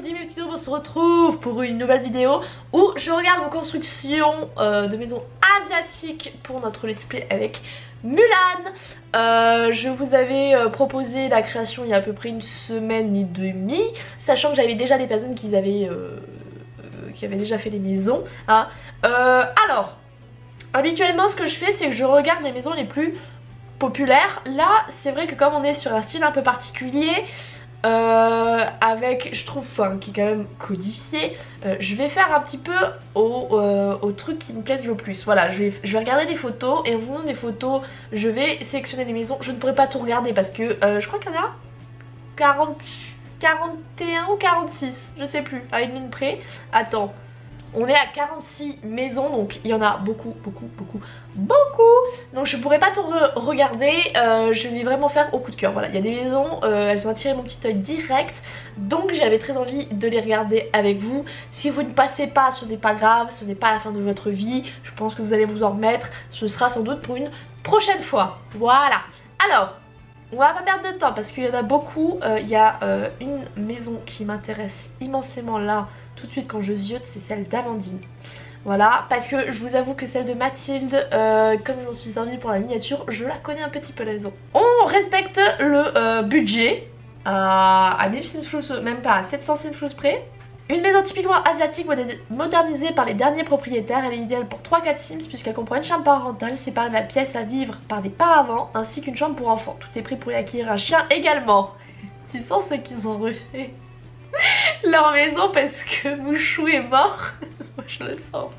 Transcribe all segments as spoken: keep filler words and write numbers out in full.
bienvenue mes petits noobs, on se retrouve pour une nouvelle vidéo où je regarde vos constructions euh, de maisons asiatiques pour notre let's play avec Mulan. euh, Je vous avais euh, proposé la création il y a à peu près une semaine et demie, sachant que j'avais déjà des personnes qui avaient, euh, euh, qui avaient déjà fait les maisons hein. euh, Alors, habituellement ce que je fais c'est que je regarde les maisons les plus populaires. Là c'est vrai que comme on est sur un style un peu particulier, Euh, avec, je trouve, enfin, qui est quand même codifié, euh, je vais faire un petit peu au, euh, au truc qui me plaise le plus. Voilà, je vais, je vais regarder des photos et en fonction des photos, je vais sélectionner les maisons. Je ne pourrai pas tout regarder parce que euh, je crois qu'il y en a quarante, quarante et un ou quarante-six, je sais plus, à une ligne près. Attends. On est à quarante-six maisons, donc il y en a beaucoup, beaucoup, beaucoup, beaucoup. Donc je pourrais pas tout re regarder, euh, je vais vraiment faire au coup de cœur. Voilà, il y a des maisons, euh, elles ont attiré mon petit œil direct, donc j'avais très envie de les regarder avec vous. Si vous ne passez pas, ce n'est pas grave, ce n'est pas la fin de votre vie. Je pense que vous allez vous en remettre, ce sera sans doute pour une prochaine fois. Voilà, alors... on va pas perdre de temps parce qu'il y en a beaucoup. euh, Il y a euh, une maison qui m'intéresse immensément là tout de suite quand je ziote, c'est celle d'Amandine. Voilà, parce que je vous avoue que celle de Mathilde, euh, comme j'en suis servie pour la miniature, je la connais un petit peu la maison. On respecte le euh, budget à, à mille simflous, même pas à sept cents simflous près. Une maison typiquement asiatique modernisée par les derniers propriétaires. Elle est idéale pour trois quatre sims puisqu'elle comprend une chambre parentale séparée de la pièce à vivre par des paravents ainsi qu'une chambre pour enfants. Tout est pris pour y acquérir un chien également. Tu sens ce qu'ils ont refait leur maison parce que Mouchou est mort. Moi je le sens.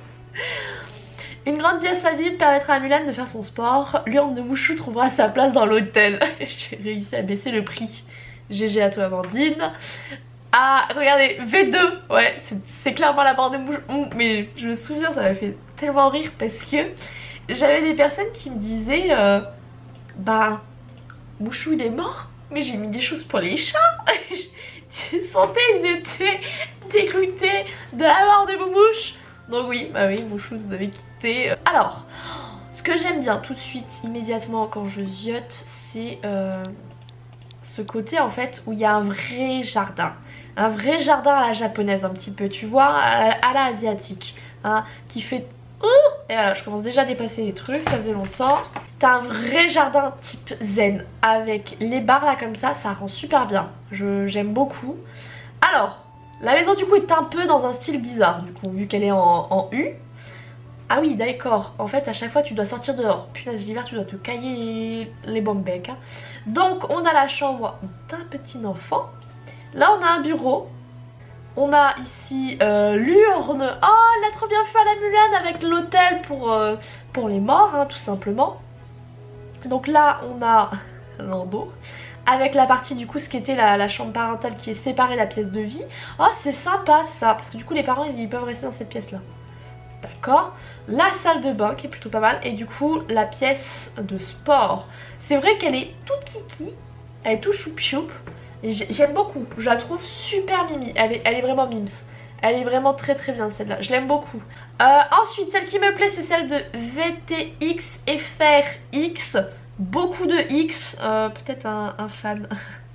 Une grande pièce à vivre permettra à Mulan de faire son sport. L'urne de Mouchou trouvera sa place dans l'hôtel. J'ai réussi à baisser le prix. G G à toi Amandine. Ah regardez, V deux, ouais c'est clairement la barre de Mouchou. Mais je me souviens, ça m'a fait tellement rire parce que j'avais des personnes qui me disaient euh, bah Mouchou il est mort, mais j'ai mis des choses pour les chats. Tu sentais ils étaient dégoûtés de la mort de Moumouche. Donc oui, bah oui, Mouchou nous avait quitté. Alors, ce que j'aime bien tout de suite, immédiatement quand je ziote, c'est euh, ce côté en fait où il y a un vrai jardin. Un vrai jardin à la japonaise un petit peu, tu vois, à la, à la asiatique, hein, qui fait... Ouh et voilà, je commence déjà à dépasser les trucs, ça faisait longtemps. T'as un vrai jardin type zen, avec les barres là comme ça, ça rend super bien, j'aime beaucoup. Alors, la maison du coup est un peu dans un style bizarre, du coup, vu qu'elle est en, en U. Ah oui, d'accord, en fait à chaque fois tu dois sortir dehors. Punaise, l'hiver tu dois te cailler les, les bons becs. Hein. Donc on a la chambre d'un petit enfant. Là on a un bureau, on a ici euh, l'urne, oh elle a trop bien fait à la Mulan avec l'hôtel pour, euh, pour les morts hein, tout simplement. Donc là on a Lando avec la partie du coup ce qui était la, la chambre parentale qui est séparée de la pièce de vie. Oh c'est sympa ça, parce que du coup les parents ils peuvent rester dans cette pièce là. D'accord. La salle de bain qui est plutôt pas mal et du coup la pièce de sport. C'est vrai qu'elle est toute kiki, elle est tout choup-choup. J'aime beaucoup, je la trouve super mimi, elle est, elle est vraiment mims. Elle est vraiment très très bien celle-là, je l'aime beaucoup. euh, Ensuite celle qui me plaît c'est celle de V T X F R X. Beaucoup de X, euh, peut-être un, un fan.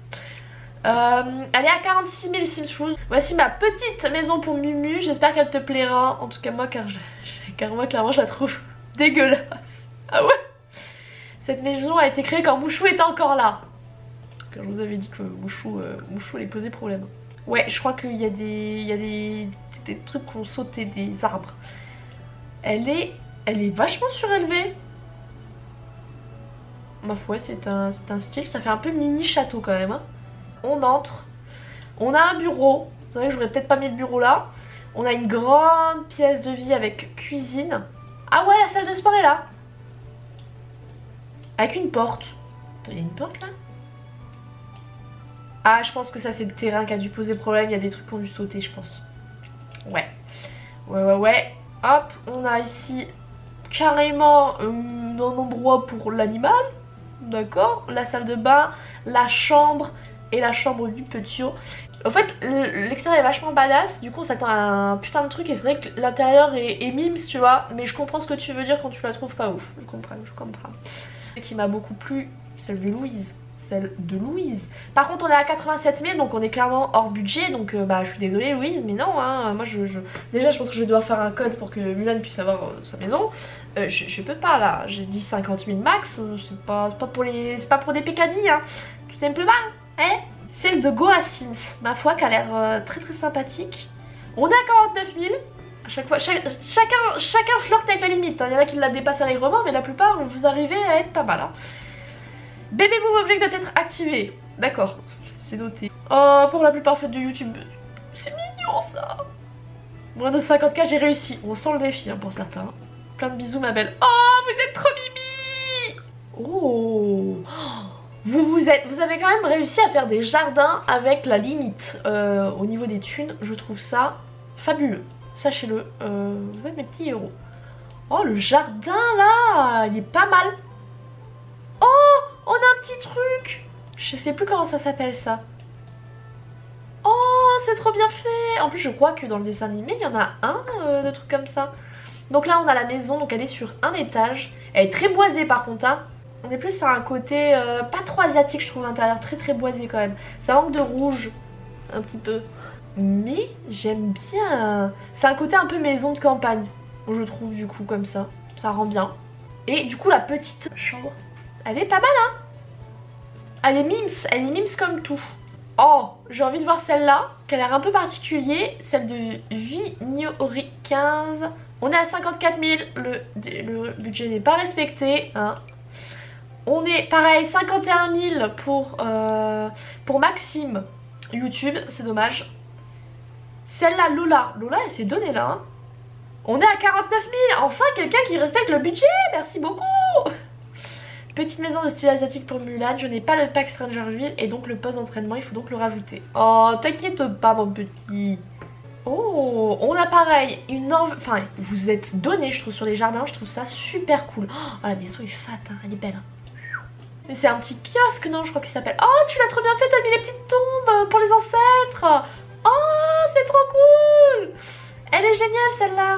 euh, Elle est à quarante-six mille simflous. Voici ma petite maison pour Mumu, j'espère qu'elle te plaira. En tout cas moi car, je, car moi clairement je la trouve dégueulasse. Ah ouais. Cette maison a été créée quand Mouchou était encore là. Je vous avais dit que Mouchou, euh, Mouchou allait poser problème. Ouais, je crois qu'il y a des, il y a des, des, des trucs qui ont sauté des arbres. Elle est, elle est vachement surélevée. Ma foi, c'est un, c'est un style, ça fait un peu mini château quand même. Hein. On entre, on a un bureau. C'est vrai que j'aurais peut-être pas mis le bureau là. On a une grande pièce de vie avec cuisine. Ah ouais, la salle de sport est là. Avec une porte. Attends, il y a une porte là? Ah, je pense que ça c'est le terrain qui a dû poser problème, il y a des trucs qui ont dû sauter je pense. Ouais, ouais ouais ouais. Hop, on a ici carrément euh, un endroit pour l'animal. D'accord. La salle de bain, la chambre et la chambre du petit. En fait l'extérieur est vachement badass, du coup on s'attend à un putain de truc et c'est vrai que l'intérieur est, est mimes tu vois. Mais je comprends ce que tu veux dire quand tu la trouves pas ouf, je comprends, je comprends. Ce qui m'a beaucoup plu, celle de Louise. celle de Louise. Par contre on est à quatre-vingt-sept mille, donc on est clairement hors budget, donc euh, bah je suis désolée Louise, mais non, hein, moi je, je... Déjà je pense que je dois faire un code pour que Mulan puisse avoir euh, sa maison. Euh, je, je peux pas là, j'ai dit cinquante mille max, euh, c'est pas, pas pour les... c'est pas pour des pécadilles, hein, tout simplement, hein. Celle de Goa Sims, ma foi, qui a l'air euh, très très sympathique. On est à quarante-neuf mille. À chaque fois, chaque, chacun, chacun flirte avec la limite, hein. Il y en a qui la dépassent allègrement, mais la plupart vous arrivez à être pas mal, hein. Baby Move Object doit être activé. D'accord, c'est noté. Oh, pour la plupart faites de YouTube. C'est mignon ça. Moins de cinquante K, j'ai réussi. On sent le défi hein, pour certains. Plein de bisous ma belle. Oh, vous êtes trop mimi. Oh, vous, vous, êtes, vous avez quand même réussi à faire des jardins avec la limite. Euh, au niveau des thunes, je trouve ça fabuleux. Sachez-le, euh, vous êtes mes petits héros. Oh, le jardin là, il est pas mal. Oh, on a un petit truc. Je sais plus comment ça s'appelle ça. Oh, c'est trop bien fait. En plus, je crois que dans le dessin animé, il y en a un euh, de trucs comme ça. Donc là, on a la maison, donc elle est sur un étage. Elle est très boisée par contre, hein. On est plus sur un côté euh, pas trop asiatique, je trouve l'intérieur très très boisé quand même. Ça manque de rouge, un petit peu. Mais j'aime bien. C'est un côté un peu maison de campagne, je trouve du coup comme ça. Ça rend bien. Et du coup, la petite chambre, elle est pas mal, hein. Elle est mims, elle est mims comme tout. Oh, j'ai envie de voir celle-là, qui a l'air un peu particulier. Celle de Vignori quinze. On est à cinquante-quatre mille, le, le budget n'est pas respecté, hein. On est pareil, cinquante et un mille pour, euh, pour Maxime YouTube, c'est dommage. Celle-là, Lola, Lola elle s'est donnée là, hein. On est à quarante-neuf mille, enfin quelqu'un qui respecte le budget, merci beaucoup. Petite maison de style asiatique pour Mulan, je n'ai pas le pack Strangerville et donc le poste d'entraînement, il faut donc le rajouter. Oh, t'inquiète pas mon petit. Oh, on a pareil, une envie, enfin vous êtes donné je trouve sur les jardins, je trouve ça super cool. Oh, la maison est fat, hein, elle est belle. Mais c'est un petit kiosque, non, je crois qu'il s'appelle. Oh, tu l'as trop bien fait, t'as mis les petites tombes pour les ancêtres. Oh, c'est trop cool. Elle est géniale celle-là.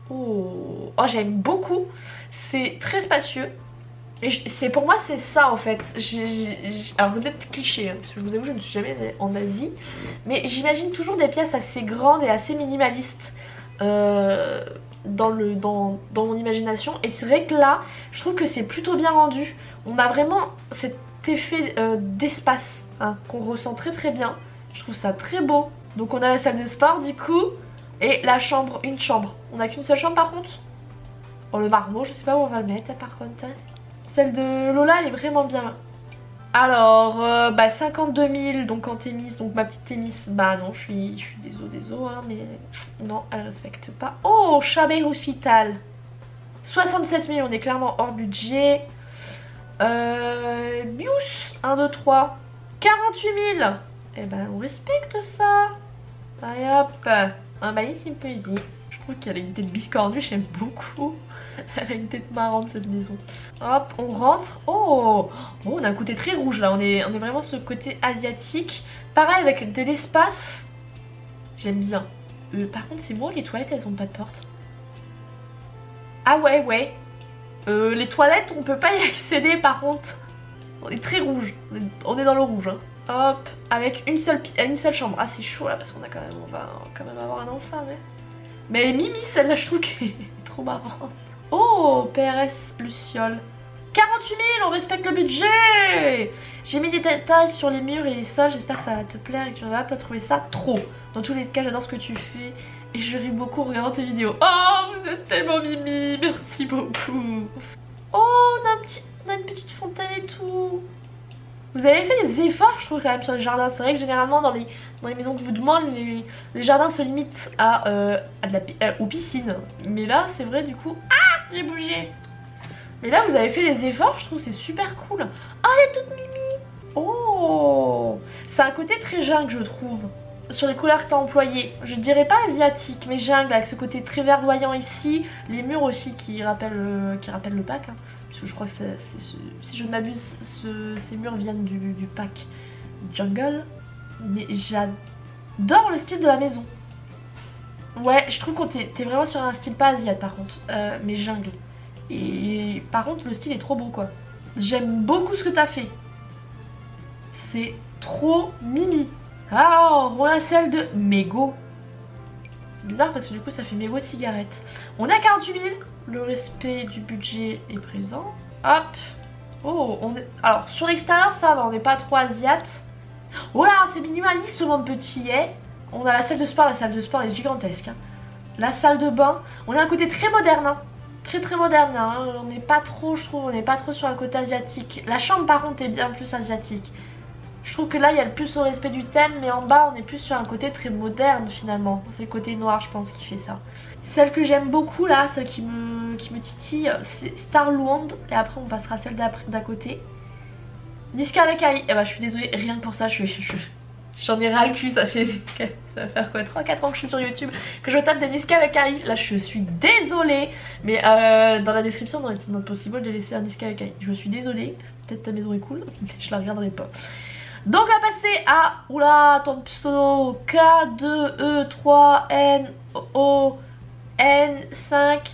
Oh, oh j'aime beaucoup, c'est très spacieux. Et c'est pour moi c'est ça en fait. J'ai, j'ai, alors c'est peut-être cliché hein, parce que je vous avoue je ne suis jamais allée en Asie, mais j'imagine toujours des pièces assez grandes et assez minimalistes euh, dans, le, dans, dans mon imagination. Et c'est vrai que là je trouve que c'est plutôt bien rendu. On a vraiment cet effet euh, d'espace hein, qu'on ressent très très bien. Je trouve ça très beau. Donc on a la salle de sport du coup et la chambre, une chambre. On a qu'une seule chambre par contre. Oh le marmot je sais pas où on va le mettre par contre hein. Celle de Lola elle est vraiment bien. Alors euh, bah cinquante-deux mille donc en Thémis, donc ma petite Thémis, bah non je suis, je suis désolé désolé hein, mais non elle respecte pas. Oh Chabé Hospital soixante-sept mille, on est clairement hors budget. euh, Bius un, deux, trois quarante-huit mille. Et eh ben on respecte ça. Allez hop, un balissime poésie. Je trouve qu'elle a une tête biscornue, j'aime beaucoup. Elle a une tête marrante cette maison. Hop, on rentre. Oh, oh on a un côté très rouge là, on est, on est vraiment sur le côté asiatique. Pareil avec de l'espace. J'aime bien. Euh, par contre c'est moi, les toilettes elles ont pas de porte. Ah ouais ouais. Euh, les toilettes on peut pas y accéder par contre. On est très rouge, on est dans le rouge hein. Hop, avec une seule, une seule chambre. Ah c'est chaud là parce qu'on a quand même, on va quand même avoir un enfant ouais. Mais elle est mimi celle-là, je trouve qu'elle est trop marrante. Oh, P R S Luciole. quarante-huit mille, on respecte le budget. J'ai mis des détails sur les murs et les sols, j'espère que ça va te plaire et que tu vas pas trouver ça trop. Dans tous les cas, j'adore ce que tu fais et je ris beaucoup en regardant tes vidéos. Oh, vous êtes tellement mimi, merci beaucoup. Oh, on a, un petit, on a une petite fontaine et tout. Vous avez fait des efforts, je trouve, quand même, sur les jardins. C'est vrai que généralement, dans les, dans les maisons que je vous demande, les, les jardins se limitent à, euh, à de la, euh, aux piscines. Mais là, c'est vrai, du coup... Ah, j'ai bougé. Mais là, vous avez fait des efforts, je trouve, c'est super cool. Ah, elle est toute mimi. Oh, c'est un côté très jungle, je trouve, sur les couleurs que tu as employées. Je dirais pas asiatique, mais jungle, avec ce côté très verdoyant ici. Les murs aussi qui rappellent, euh, qui rappellent le pack, hein. Parce que je crois que c'est, c'est, c'est, si je ne m'abuse, ce, ces murs viennent du, du pack Jungle. Mais j'adore le style de la maison. Ouais, je trouve qu'on t'es, t'es vraiment sur un style pas asiatique par contre, euh, mais jungle. Et par contre, le style est trop beau quoi. J'aime beaucoup ce que t'as fait. c'est trop mimi. Alors, on a celle de mégot. C'est bizarre parce que du coup ça fait mégot de cigarette. On a quarante-huit mille, le respect du budget est présent. Hop. Oh, on est... Alors, sur l'extérieur ça va, on n'est pas trop asiate. Oh là, c'est minimaliste mon petit, hein. On a la salle de sport, la salle de sport est gigantesque. Hein. La salle de bain, on a un côté très moderne. Hein. Très très moderne, hein. On n'est pas trop, je trouve, on n'est pas trop sur un côté asiatique. La chambre par contre est bien plus asiatique. Je trouve que là il y a le plus au respect du thème, mais en bas on est plus sur un côté très moderne finalement. C'est le côté noir je pense qui fait ça. Celle que j'aime beaucoup là, celle qui me, qui me titille, c'est Starland. Et après on passera à celle d'à côté. Niska avec Ai. Eh bah je suis désolée, rien que pour ça je suis... J'en ai ras le cul, ça fait, ça va faire quoi, trois quatre ans que je suis sur YouTube, que je tape des Niska avec Ai. Là je suis désolée, mais euh, dans la description dans It's Not Possible de laisser un Niska avec Ai. Je suis désolée, peut-être ta maison est cool, mais je la regarderai pas. Donc on va passer à, oula, ton pseudo, K deux E trois N O N cinq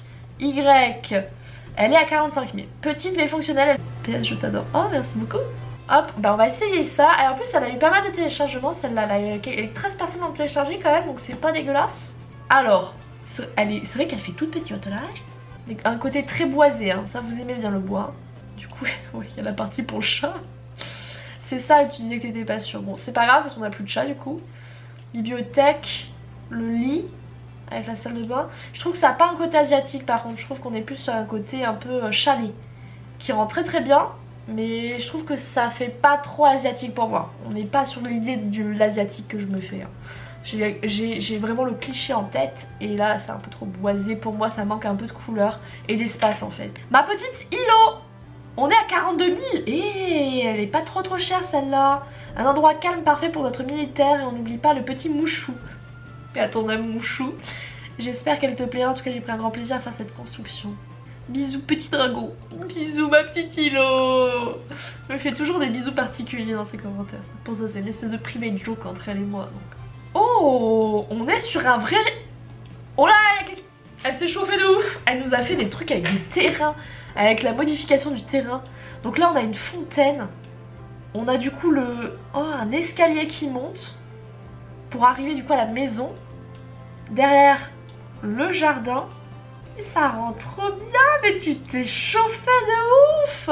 Y. Elle est à quarante-cinq mille. Petite mais fonctionnelle. P S je t'adore. Oh merci beaucoup. Hop, bah on va essayer ça. Et en plus elle a eu pas mal de téléchargements. Celle-là, elle a treize personnes ont téléchargé quand même, donc c'est pas dégueulasse. Alors, c'est vrai qu'elle fait toute petite là. Avec un côté très boisé, hein. Ça vous aimez bien le bois. Du coup, oui, il y a la partie pour le chat. C'est ça, tu disais que t'étais pas sûre. Bon, c'est pas grave parce qu'on a plus de chat du coup. Bibliothèque, le lit avec la salle de bain. Je trouve que ça n'a pas un côté asiatique par contre. Je trouve qu'on est plus sur un côté un peu chalet qui rend très très bien. Mais je trouve que ça fait pas trop asiatique pour moi. On n'est pas sur l'idée de l'asiatique que je me fais. Hein. J'ai vraiment le cliché en tête. Et là, c'est un peu trop boisé pour moi. Ça manque un peu de couleur et d'espace en fait. Ma petite îlot. On est à quarante-deux mille et elle est pas trop trop chère celle-là. Un endroit calme parfait pour notre militaire et on n'oublie pas le petit mouchou. Et à ton âme mouchou. J'espère qu'elle te plaira, en tout cas j'ai pris un grand plaisir à faire cette construction. Bisous petit dragon. Bisous ma petite îlot. Je me fais toujours des bisous particuliers dans ses commentaires. Pour ça c'est une espèce de private joke entre elle et moi. Donc. Oh, on est sur un vrai... Oh là, elle s'est chauffée de ouf. Elle nous a fait des trucs avec des terrains. Avec la modification du terrain. Donc là on a une fontaine. On a du coup le oh, un escalier qui monte pour arriver du coup à la maison. Derrière le jardin. Et ça rend trop bien. Mais tu t'es chauffé de ouf.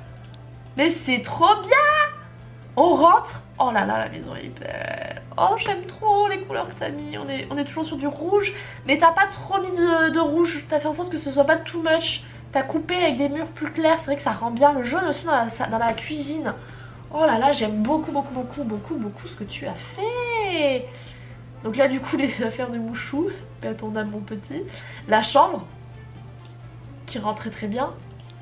Mais c'est trop bien. On rentre. Oh là là, la maison est belle. Oh j'aime trop les couleurs que t'as mis. On est, on est toujours sur du rouge. Mais t'as pas trop mis de, de rouge. T'as fait en sorte que ce soit pas too much. T'as coupé avec des murs plus clairs, c'est vrai que ça rend bien. Le jaune aussi dans la, dans la cuisine. Oh là là, j'aime beaucoup, beaucoup, beaucoup, beaucoup, beaucoup ce que tu as fait. Donc là, du coup, les affaires de mouchou. Paix à ton âme, mon petit. La chambre, qui rend très très bien.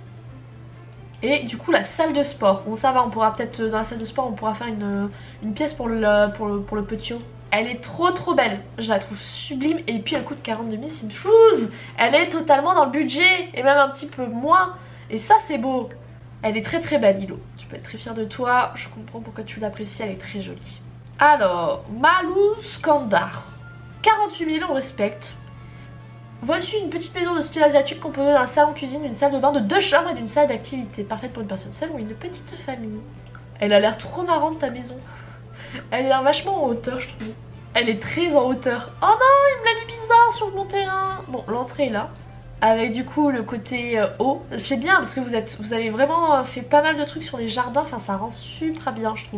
Et du coup, la salle de sport. Bon, ça va, on pourra peut-être, dans la salle de sport, on pourra faire une, une pièce pour le, pour le, pour le petit. Elle est trop trop belle, je la trouve sublime et puis elle coûte quarante-deux mille, c'est une chose. Elle est totalement dans le budget et même un petit peu moins et ça c'est beau. Elle est très très belle Lilo, tu peux être très fière de toi, je comprends pourquoi tu l'apprécies, elle est très jolie. Alors, Malou Skandar, quarante-huit mille, on respecte. Voici une petite maison de style asiatique composée d'un salon cuisine, d'une salle de bain, de deux chambres et d'une salle d'activité, parfaite pour une personne seule ou une petite famille. Elle a l'air trop marrante ta maison. Elle est vachement en hauteur je trouve. Elle est très en hauteur. Oh non, il me l'a mis bizarre sur mon terrain. Bon, l'entrée est là. Avec du coup le côté euh, haut. C'est bien parce que vous êtes, vous avez vraiment fait pas mal de trucs sur les jardins. Enfin, ça rend super bien je trouve.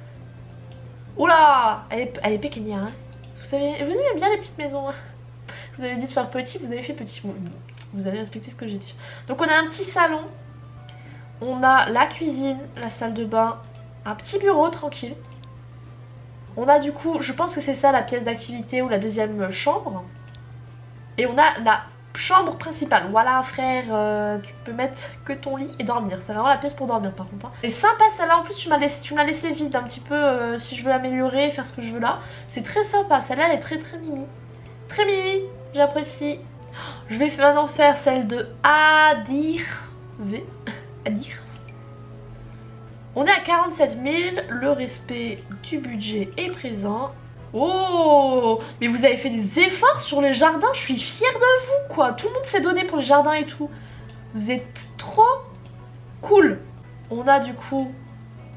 Oula, elle est, elle est péquinière. Hein. Vous, savez, vous aimez bien les petites maisons. Hein. Vous avez dit de faire petit, vous avez fait petit. Vous avez respecté ce que j'ai dit. Donc on a un petit salon. On a la cuisine, la salle de bain. Un petit bureau tranquille. On a du coup, je pense que c'est ça la pièce d'activité ou la deuxième chambre. Et on a la chambre principale. Voilà frère, euh, tu peux mettre que ton lit et dormir. C'est vraiment la pièce pour dormir par contre. Hein. Et sympa celle-là, en plus tu m'as laissé, laissé vide un petit peu euh, si je veux améliorer, faire ce que je veux là. C'est très sympa, celle-là elle est très très mimi. Très mimi, j'apprécie. Je vais maintenant faire celle de Adir V. Adir. On est à quarante-sept mille, le respect du budget est présent. Oh, mais vous avez fait des efforts sur les jardins, je suis fière de vous quoi. Tout le monde s'est donné pour les jardins et tout. Vous êtes trop cool. On a du coup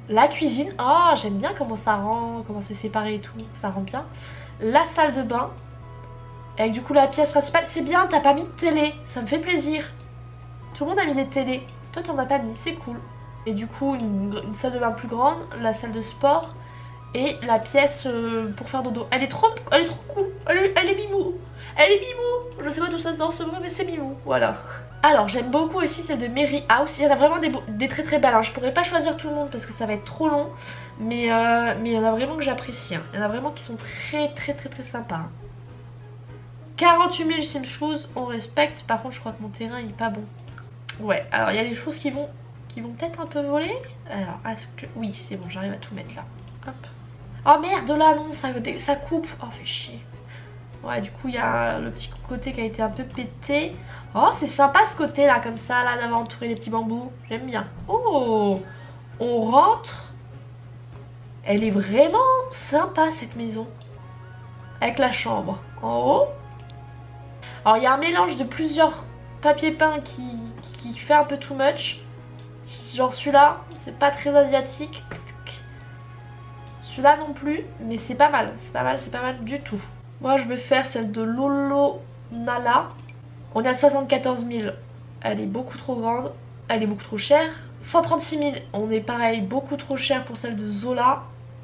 La cuisine, oh j'aime bien comment ça rend, comment c'est séparé et tout, ça rend bien. La salle de bain, avec du coup la pièce principale, c'est bien, t'as pas mis de télé, ça me fait plaisir. Tout le monde a mis des télés, toi t'en as pas mis, c'est cool. Et du coup une, une salle de bain plus grande, la salle de sport et la pièce euh, pour faire dodo. Elle est trop, elle est trop cool, elle est, elle est mimou, elle est mimou. Je sais pas d'où ça sort ce mot mais c'est mimou, voilà. Alors j'aime beaucoup aussi celle de Mary House, il y en a vraiment des, des très très belles, hein. Je pourrais pas choisir tout le monde parce que ça va être trop long, mais, euh, mais il y en a vraiment que j'apprécie, hein. Il y en a vraiment qui sont très très très très sympas, hein. quarante-huit mille c'est une chose, on respecte, par contre je crois que mon terrain il est pas bon. Ouais, alors il y a des choses qui vont qui vont peut-être un peu voler. Alors est-ce que... Oui c'est bon, j'arrive à tout mettre là. Hop. Oh merde là non, ça, ça coupe, oh fait chier. Ouais du coup il y a le petit côté qui a été un peu pété. Oh c'est sympa ce côté là comme ça là d'avoir entouré les petits bambous, j'aime bien. Oh on rentre. Elle est vraiment sympa cette maison. Avec la chambre en haut. Alors il y a un mélange de plusieurs papiers peints qui, qui fait un peu too much. Genre celui-là c'est pas très asiatique. Celui-là non plus, mais c'est pas mal, c'est pas mal, c'est pas mal du tout. Moi je vais faire celle de Lolo Nala. On est à soixante-quatorze mille, elle est beaucoup trop grande, elle est beaucoup trop chère. cent trente-six mille, on est pareil, beaucoup trop cher pour celle de Zola.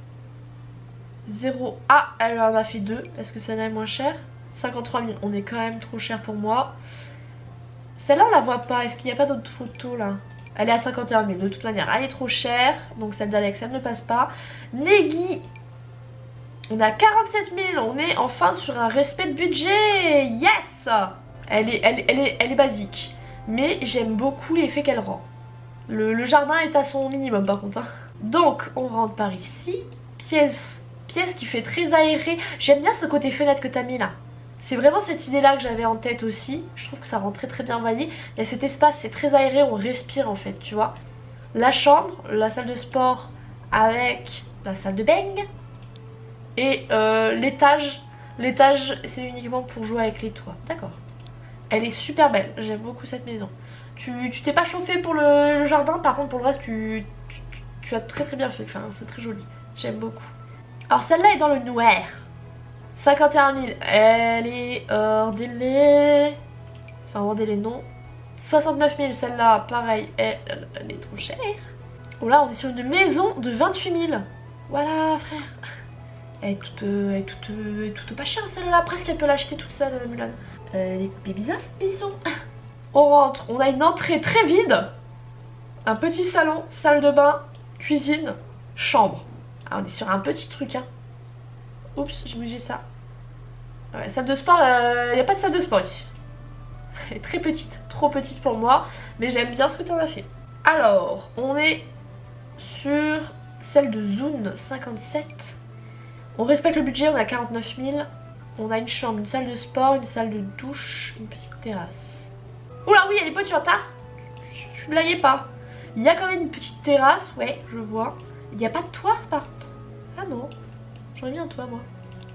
zéro. Ah, elle en a fait deux, est-ce que celle-là est moins chère? cinquante-trois mille, on est quand même trop cher pour moi. Celle-là on la voit pas, est-ce qu'il n'y a pas d'autres photos là? Elle est à cinquante et un mille, de toute manière elle est trop chère, donc celle d'Alex elle ne passe pas. Neggy, on est à quarante-sept mille, on est enfin sur un respect de budget, yes! Elle est, elle, elle est, elle est basique, mais j'aime beaucoup l'effet qu'elle rend. Le, le jardin est à son minimum par contre, hein. Donc on rentre par ici, pièce, pièce qui fait très aérée. J'aime bien ce côté fenêtre que t'as mis là. C'est vraiment cette idée là que j'avais en tête aussi. Je trouve que ça rend très très bien, vous voyez. Il y a cet espace, c'est très aéré, on respire en fait, tu vois. La chambre, la salle de sport avec la salle de bain. Et euh, l'étage, l'étage c'est uniquement pour jouer avec les toits, d'accord. Elle est super belle, j'aime beaucoup cette maison. Tu t'es pas chauffé pour le, le jardin, par contre pour le reste tu, tu, tu as très très bien fait, enfin, c'est très joli, j'aime beaucoup. Alors celle-là est dans le noir. cinquante et un mille, elle est hors délai. Enfin hors délai non. soixante-neuf mille celle-là, pareil, elle, elle, elle est trop chère. Oh là on est sur une maison de vingt-huit mille. Voilà frère. Elle est toute, elle est toute, elle est toute pas chère celle-là, presque elle peut l'acheter toute seule Mulan. Elle est bizarre cette maison. On rentre, on a une entrée très vide. Un petit salon, salle de bain, cuisine, chambre. Ah, on est sur un petit truc hein. Oups, j'ai bougé ça. Ouais, salle de sport, il euh, n'y a pas de salle de sport ici. Elle est très petite, trop petite pour moi. Mais j'aime bien ce que tu en as fait. Alors, on est sur celle de Zune cinquante-sept. On respecte le budget, on a quarante-neuf mille. On a une chambre, une salle de sport, une salle de douche, une petite terrasse. Oula oui, elle est pointillante, hein. Je blaguais pas. Il y a quand même une petite terrasse, ouais, je vois. Il n'y a pas de toit par contre. Ah non, j'aurais mis un toit moi.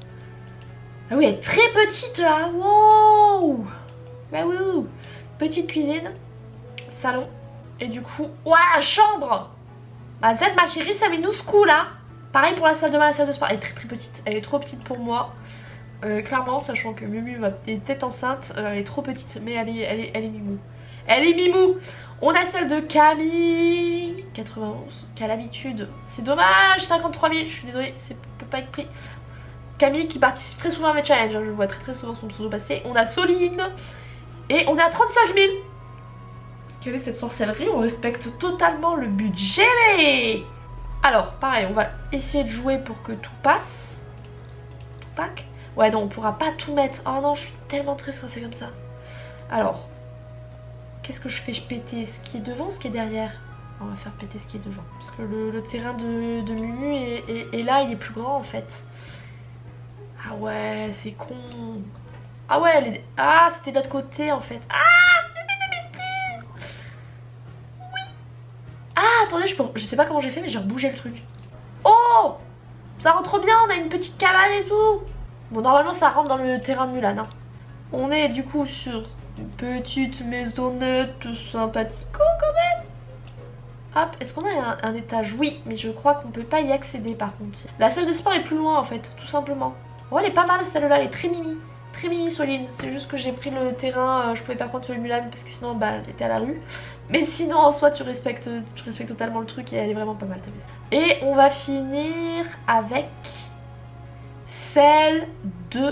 Ah oui, elle est très petite là, wow. Bah oui, oui. Petite cuisine, salon. Et du coup, ouah, chambre. Bah Z ma chérie, ça minuscule là. Pareil pour la salle de bain, la salle de sport. Elle est très très petite, elle est trop petite pour moi. Euh, clairement, sachant que Mumu est peut-être enceinte, euh, elle est trop petite, mais elle est, elle est, elle est mimou. Elle est mimou. On a celle de Camille, quatre-vingt-onze, qu'à l'habitude. C'est dommage, cinquante-trois mille, je suis désolée, ça peut pas être pris. Camille qui participe très souvent à mes challenges, je vois très très souvent son pseudo passer. On a Soline, et on est à trente-cinq mille. Quelle est cette sorcellerie? On respecte totalement le budget. Alors, pareil, on va essayer de jouer pour que tout passe. Tout pack. Ouais non on pourra pas tout mettre. Oh non je suis tellement triste quand c'est comme ça. Alors qu'est-ce que je fais? Je pétais ce qui est devant ou ce qui est derrière? On va faire péter ce qui est devant. Parce que le, le terrain de, de Mumu est, est, est là, il est plus grand en fait. Ah ouais c'est con. Ah ouais elle est... Ah c'était de l'autre côté en fait. Ah j'ai fait des bêtises. Oui. Ah attendez je, peux... je sais pas comment j'ai fait mais j'ai rebougé le truc. Oh ça rentre bien, on a une petite cabane et tout. Bon normalement ça rentre dans le terrain de Mulan hein. On est du coup sur une petite maisonnette sympathico quand même. Hop, est-ce qu'on a un, un étage? Oui, mais je crois qu'on peut pas y accéder par contre. La salle de sport est plus loin en fait, tout simplement. Oh, elle est pas mal celle-là, elle est très mimi. Très mimi Soline, c'est juste que j'ai pris le terrain, euh, je pouvais pas prendre sur le Mulan parce que sinon bah elle était à la rue. Mais sinon en soi tu respectes, tu respectes totalement le truc et elle est vraiment pas mal ta maison. Et on va finir avec celle de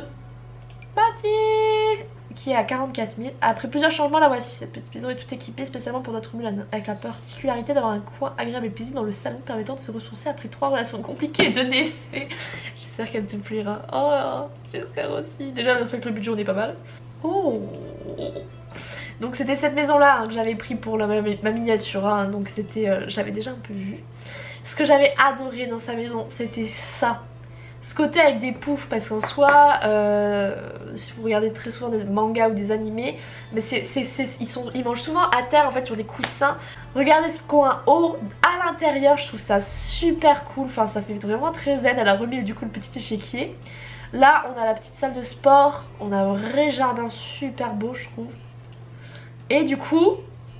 Mathilde qui est à quarante-quatre mille. Après plusieurs changements, la voici. Cette petite maison est toute équipée spécialement pour notre Mulan, avec la particularité d'avoir un coin agréable et paisible dans le salon permettant de se ressourcer après trois relations compliquées de décès. J'espère qu'elle te plaira. Oh, j'espère aussi. Déjà, elle respecte le budget, on est pas mal. Oh. Donc c'était cette maison là hein, que j'avais pris pour la, ma, ma miniature. Hein, donc c'était, euh, j'avais déjà un peu vu. Ce que j'avais adoré dans sa maison, c'était ça. Ce côté avec des poufs, parce qu'en soi, euh, si vous regardez très souvent des mangas ou des animés, mais c'est, c'est, c'est, ils, sont, ils mangent souvent à terre en fait sur des coussins. Regardez ce coin haut, à l'intérieur, je trouve ça super cool, enfin ça fait vraiment très zen. Elle a remis du coup le petit échiquier. Là on a la petite salle de sport, on a un vrai jardin super beau je trouve. Et du coup,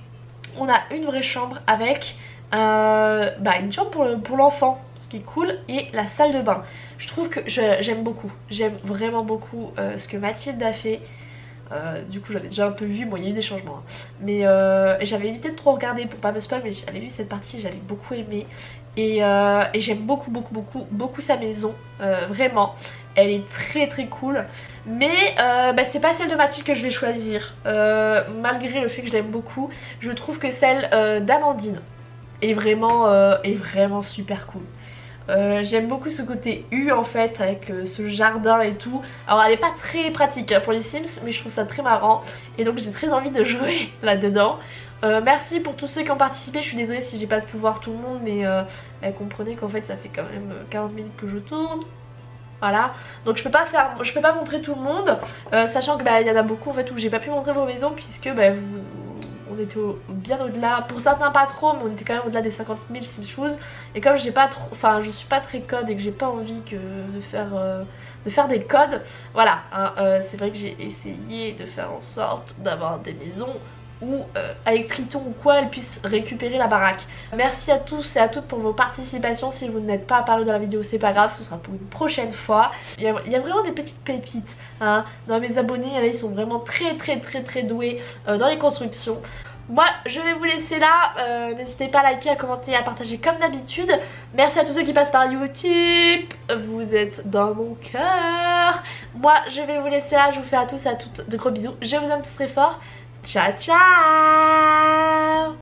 on a une vraie chambre avec euh, bah, une chambre pour, pour l'enfant, ce qui est cool, et la salle de bain. Je trouve que j'aime beaucoup, j'aime vraiment beaucoup euh, ce que Mathilde a fait. Euh, du coup j'avais déjà un peu vu, bon il y a eu des changements hein. Mais euh, j'avais évité de trop regarder pour pas me spoil, mais j'avais vu cette partie, j'avais beaucoup aimé. Et, euh, et j'aime beaucoup beaucoup beaucoup beaucoup sa maison, euh, vraiment. Elle est très très cool. Mais euh, bah, c'est pas celle de Mathilde que je vais choisir, euh, malgré le fait que je l'aime beaucoup. Je trouve que celle euh, d'Amandine est vraiment, euh, est vraiment super cool. Euh, j'aime beaucoup ce côté U en fait avec euh, ce jardin et tout. Alors elle est pas très pratique hein, pour les Sims, mais je trouve ça très marrant et donc j'ai très envie de jouer là dedans. euh, Merci pour tous ceux qui ont participé. Je suis désolée si j'ai pas pu voir tout le monde, mais euh, bah, comprenez qu'en fait ça fait quand même quarante minutes que je tourne. Voilà, donc je peux pas faire, je peux pas montrer tout le monde, euh, sachant que bah il y en a beaucoup en fait où j'ai pas pu montrer vos maisons puisque bah vous, on était au, bien au-delà, pour certains pas trop, mais on était quand même au-delà des cinquante mille Sims Shoes. Et comme j'ai pas trop, enfin je suis pas très code et que j'ai pas envie que de faire euh, de faire des codes, voilà, hein, euh, c'est vrai que j'ai essayé de faire en sorte d'avoir des maisons ou euh, avec Triton ou quoi elle puisse récupérer la baraque. Merci à tous et à toutes pour vos participations. Si vous n'êtes pas apparu dans la vidéo c'est pas grave, ce sera pour une prochaine fois. Il y a, il y a vraiment des petites pépites hein. Dans mes abonnés, là, ils sont vraiment très très très très doués euh, dans les constructions. Moi je vais vous laisser là, euh, n'hésitez pas à liker, à commenter, à partager comme d'habitude. Merci à tous ceux qui passent par YouTube, vous êtes dans mon cœur. Moi je vais vous laisser là, je vous fais à tous et à toutes de gros bisous. Je vous aime tous très fort. Ciao ciao.